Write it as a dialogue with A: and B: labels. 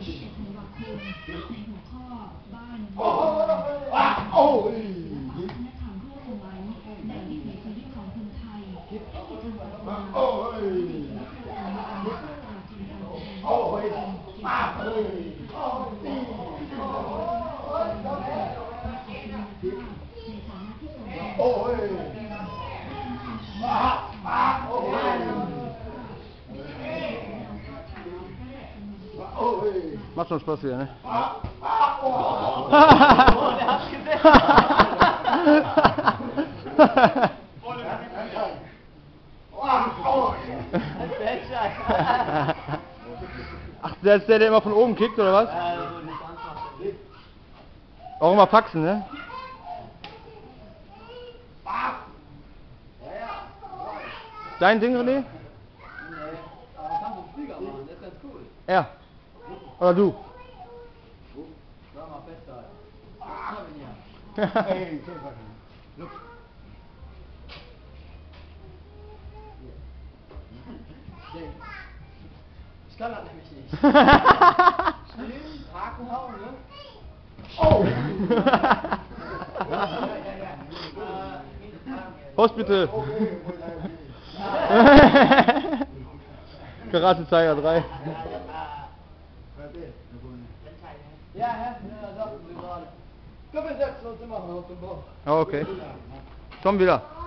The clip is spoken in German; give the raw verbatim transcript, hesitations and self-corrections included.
A: Macht schon Spaß wieder, ne?
B: Oh, der hat's gesehen.
A: Ach, der ist der, der immer von oben kickt, oder was?
B: Ja, so nicht anfangen.
A: Auch immer Faxen, ne? Dein Ding, René?
B: Nee, aber man kann so einen Flieger machen, das ist ganz cool.
A: Er. Oder du?
B: Sag mal festhalten. Komm hier. Ich kann das nämlich nicht. Stehen, Haken hauen, ne?
A: Oh!
B: Ja, ja, ja.
A: Hospital! Karate-Zeiger drei.
B: Ja, hä? Ja, sagten sie gerade. Doppelsechs sollst du machen auf dem Bauch.
A: Okay. Komm wieder.